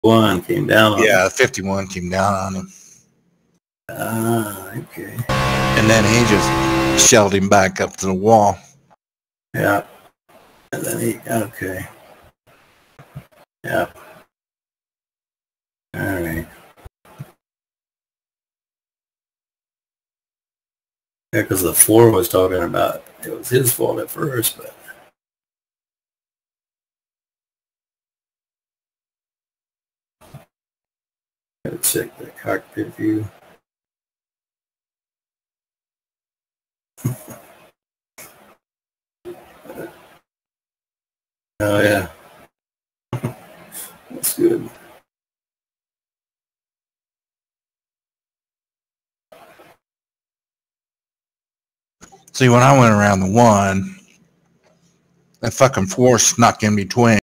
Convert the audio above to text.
One came down on Yeah, 51 came down on him. Ah, okay. And then he just shelled him back up to the wall. Yeah. And then he, okay. Yeah. All right. Yeah, because the floor was talking about it was his fault at first, but. Gotta check the cockpit view. Oh, yeah. That's good. See, when I went around the one, that fucking force snuck in between.